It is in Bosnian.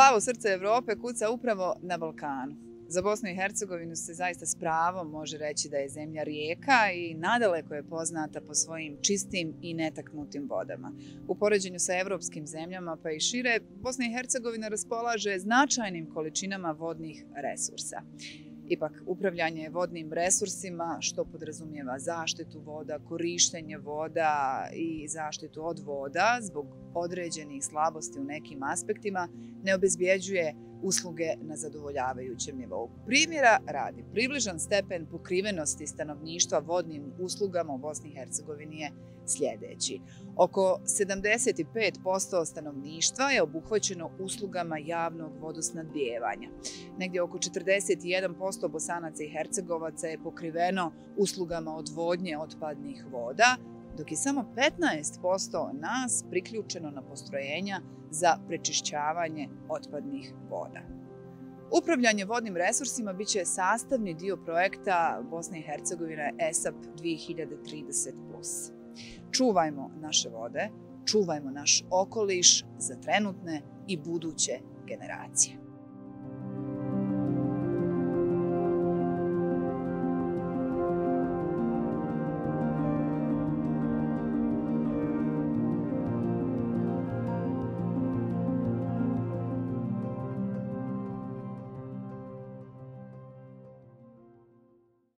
Plavo srce Evrope kuca upravo na Balkanu. Za Bosnu i Hercegovinu se zaista s pravom može reći da je zemlja rijeka i nadaleko je poznata po svojim čistim i netaknutim vodama. U poređenju sa evropskim zemljama pa i šire, Bosna i Hercegovina raspolaže značajnim količinama vodnih resursa. Ipak, upravljanje vodnim resursima, što podrazumijeva zaštitu voda, korištenje voda i zaštitu od voda zbog određenih slabosti u nekim aspektima, ne obezbjeđuje usluge na zadovoljavajućem nivou. Primjera radi, približan stepen pokrivenosti stanovništva vodnim uslugama u Bosni i Hercegovini je sljedeći. Oko 75% stanovništva je obuhvaćeno uslugama javnog vodosnadbijevanja. Negdje oko 41% Bosanaca i Hercegovaca je pokriveno uslugama odvodnje otpadnih voda, dok je samo 15% nas priključeno na postrojenja za prečišćavanje otpadnih voda. Upravljanje vodnim resursima biće sastavni dio projekta Bosne i Hercegovine ESAP 2030+. Čuvajmo naše vode, čuvajmo naš okoliš za trenutne i buduće generacije.